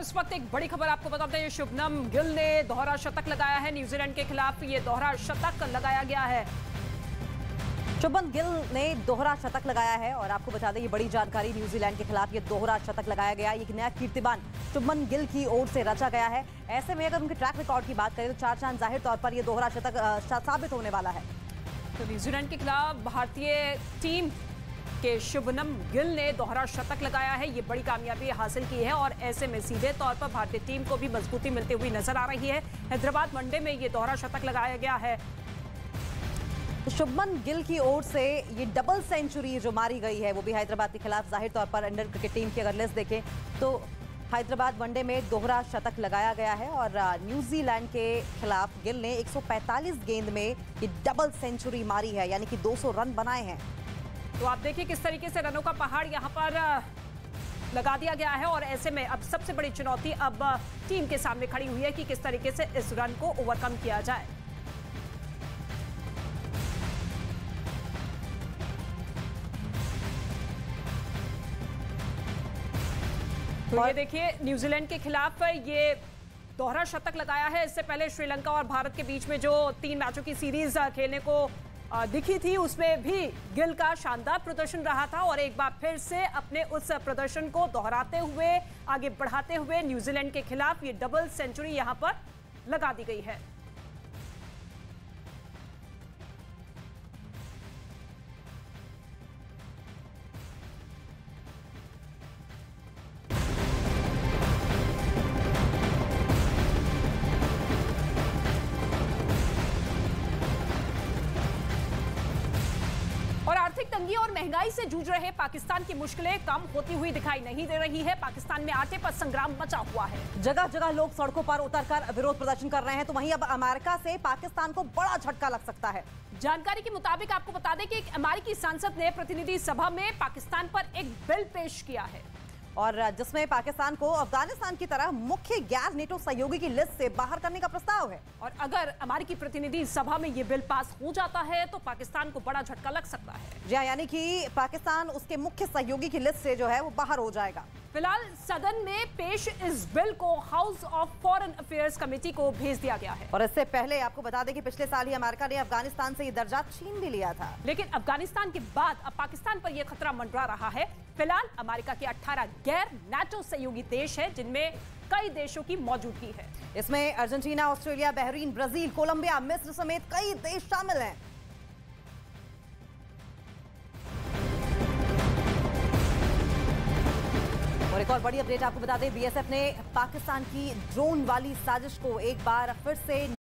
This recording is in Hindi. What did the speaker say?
इस वक्त एक बड़ी खबर आपको बताते हैं। शुभमन गिल ने दोहरा शतक लगाया है। न्यूजीलैंड के खिलाफ ये दोहरा शतक लगाया गया है। शुभमन गिल ने दोहरा शतक लगाया है और आपको बता दें ये बड़ी जानकारी, न्यूजीलैंड के खिलाफ ये दोहरा शतक लगाया गया। एक नया कीर्तिमान शुभमन गिल की ओर से रचा गया है। ऐसे में अगर उनके ट्रैक रिकॉर्ड की बात करें तो चार चांद जाहिर तौर पर यह दोहरा शतक साबित होने वाला है। तो न्यूजीलैंड के खिलाफ भारतीय टीम के शुभमन गिल ने दोहरा शतक लगाया है। ये बड़ी कामयाबी हासिल की है और ऐसे में सीधे तौर पर भारतीय टीम को भी मजबूती मिलती हुई नजर आ रही है। हैदराबाद वनडे में ये दोहरा शतक लगाया गया है। शुभमन गिल की ओर से ये डबल सेंचुरी जो मारी गई है वो भी हैदराबाद के खिलाफ जाहिर तौर पर अंडर क्रिकेट टीम की अगर लिस्ट देखें तो हैदराबाद वनडे में दोहरा शतक लगाया गया है और न्यूजीलैंड के खिलाफ गिल ने 145 गेंद में ये डबल सेंचुरी मारी है, यानी कि 200 रन बनाए हैं। तो आप देखिए किस तरीके से रनों का पहाड़ यहां पर लगा दिया गया है और ऐसे में अब सबसे बड़ी चुनौती अब टीम के सामने खड़ी हुई है कि किस तरीके से इस रन को ओवरकम किया जाए। तो ये देखिए न्यूजीलैंड के खिलाफ ये दोहरा शतक लगाया है। इससे पहले श्रीलंका और भारत के बीच में जो 3 मैचों की सीरीज खेलने को दिखी थी उसमें भी गिल का शानदार प्रदर्शन रहा था और एक बार फिर से अपने उस प्रदर्शन को दोहराते हुए आगे बढ़ाते हुए न्यूजीलैंड के खिलाफ ये डबल सेंचुरी यहां पर लगा दी गई है। और आर्थिक तंगी और महंगाई से जूझ रहे पाकिस्तान की मुश्किलें कम होती हुई दिखाई नहीं दे रही है। पाकिस्तान में आटे पर संग्राम मचा हुआ है। जगह जगह लोग सड़कों पर उतरकर विरोध प्रदर्शन कर रहे हैं, तो वहीं अब अमेरिका से पाकिस्तान को बड़ा झटका लग सकता है। जानकारी के मुताबिक आपको बता दें कि एक अमेरिकी सांसद ने प्रतिनिधि सभा में पाकिस्तान पर एक बिल पेश किया है और जिसमें पाकिस्तान को अफगानिस्तान की तरह मुख्य गैर नेटो सहयोगी की लिस्ट से बाहर करने का प्रस्ताव है। और अगर अमेरिकी प्रतिनिधि सभा में ये बिल पास हो जाता है तो पाकिस्तान को बड़ा झटका लग सकता है। जी, यानी कि पाकिस्तान उसके मुख्य सहयोगी की लिस्ट से जो है वो बाहर हो जाएगा। फिलहाल सदन में पेश इस बिल को House of Foreign Affairs Committee को भेज दिया गया है। और इससे पहले आपको बता दें कि पिछले साल ही अमेरिका ने अफगानिस्तान से ये दर्जा छीन भी लिया था। लेकिन अफगानिस्तान के बाद अब पाकिस्तान पर यह खतरा मंडरा रहा है। फिलहाल अमेरिका के 18 गैर नाटो सहयोगी देश है जिनमें कई देशों की मौजूदगी है। इसमें Argentina, Australia, Bahrain, Brazil, Colombia, मिस्र समेत कई देश शामिल हैं। और एक और बड़ी अपडेट आपको बता दें, बीएसएफ ने पाकिस्तान की ड्रोन वाली साजिश को एक बार फिर से